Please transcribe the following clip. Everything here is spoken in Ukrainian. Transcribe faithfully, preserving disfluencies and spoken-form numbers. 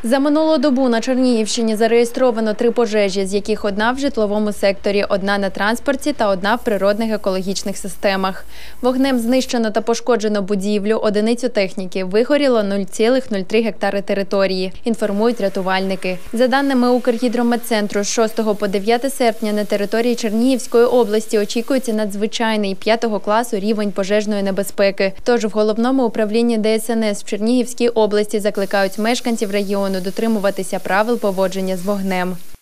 За минулу добу на Чернігівщині зареєстровано три пожежі, з яких одна в житловому секторі, одна на транспорті та одна в природних екологічних системах. Вогнем знищено та пошкоджено будівлю, одиницю техніки, вигоріло нуль цілих нуль три гектари території, інформують рятувальники. За даними Укргідрометцентру, з шостого по дев'яте серпня на території Чернігівської області очікується надзвичайний п'ятого класу рівень пожежної небезпеки. Тож в Головному управлінні Де Ес Ен Ес в Чернігівській області закликають мешканців регіону дотримуватися правил поводження з вогнем.